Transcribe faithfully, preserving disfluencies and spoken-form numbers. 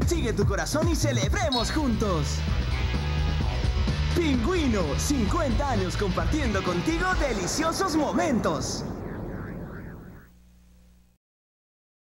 Sigue tu corazón y celebremos juntos. Pingüino, cincuenta años compartiendo contigo deliciosos momentos.